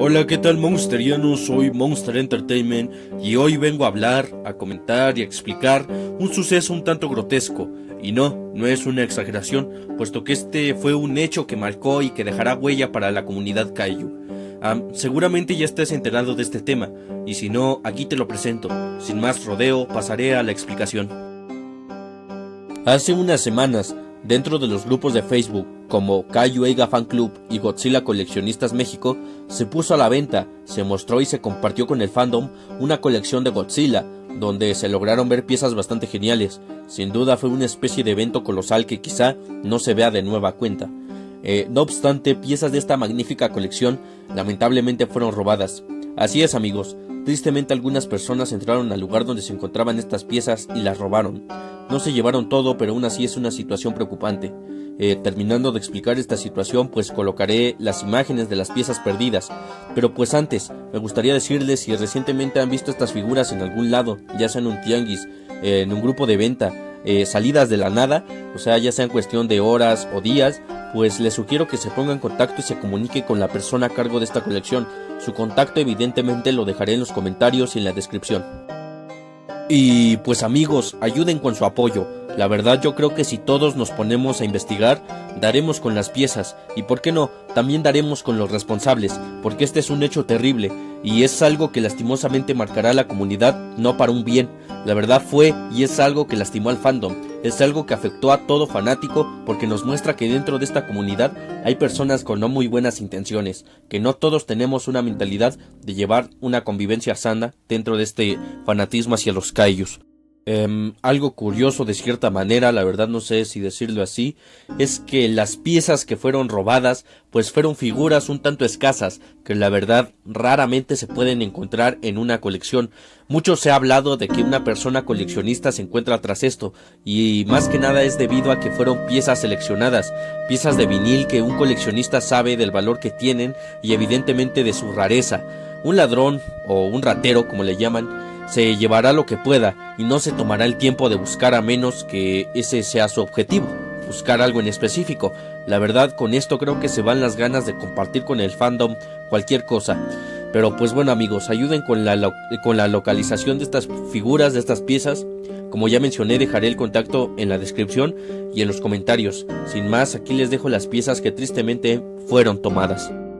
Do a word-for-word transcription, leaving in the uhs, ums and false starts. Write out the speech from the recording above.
Hola, ¿qué tal, Monsterianos? Soy Monster Entertainment y hoy vengo a hablar, a comentar y a explicar un suceso un tanto grotesco. Y no, no es una exageración, puesto que este fue un hecho que marcó y que dejará huella para la comunidad Kaiju. Um, seguramente ya estés enterado de este tema, y si no, aquí te lo presento. Sin más rodeo, pasaré a la explicación. Hace unas semanas, dentro de los grupos de Facebook como Kaiju Eiga Fan Club y Godzilla Coleccionistas México, se puso a la venta, se mostró y se compartió con el fandom una colección de Godzilla, donde se lograron ver piezas bastante geniales. Sin duda fue una especie de evento colosal que quizá no se vea de nueva cuenta. Eh, no obstante, piezas de esta magnífica colección lamentablemente fueron robadas. Así es, amigos, tristemente algunas personas entraron al lugar donde se encontraban estas piezas y las robaron. No se llevaron todo, pero aún así es una situación preocupante. Eh, terminando de explicar esta situación, pues colocaré las imágenes de las piezas perdidas. Pero pues antes, me gustaría decirles si recientemente han visto estas figuras en algún lado, ya sea en un tianguis, eh, en un grupo de venta, eh, salidas de la nada, o sea, ya sea en cuestión de horas o días, pues les sugiero que se pongan en contacto y se comunique con la persona a cargo de esta colección. Su contacto evidentemente lo dejaré en los comentarios y en la descripción. Y pues amigos, ayuden con su apoyo. La verdad yo creo que si todos nos ponemos a investigar, daremos con las piezas, y por qué no, también daremos con los responsables, porque este es un hecho terrible, y es algo que lastimosamente marcará a la comunidad, no para un bien. La verdad fue y es algo que lastimó al fandom, es algo que afectó a todo fanático, porque nos muestra que dentro de esta comunidad hay personas con no muy buenas intenciones, que no todos tenemos una mentalidad de llevar una convivencia sana dentro de este fanatismo hacia los kaijus. Um, algo curioso de cierta manera, la verdad no sé si decirlo así, es que las piezas que fueron robadas pues fueron figuras un tanto escasas, que la verdad raramente se pueden encontrar en una colección. Mucho se ha hablado de que una persona coleccionista se encuentra tras esto, y más que nada es debido a que fueron piezas seleccionadas, piezas de vinil que un coleccionista sabe del valor que tienen y evidentemente de su rareza. Un ladrón o un ratero, como le llaman, se llevará lo que pueda y no se tomará el tiempo de buscar a menos que ese sea su objetivo, buscar algo en específico. La verdad, con esto creo que se van las ganas de compartir con el fandom cualquier cosa. Pero pues bueno amigos, ayuden con la, lo con la localización de estas figuras, de estas piezas. Como ya mencioné, dejaré el contacto en la descripción y en los comentarios. Sin más, aquí les dejo las piezas que tristemente fueron tomadas.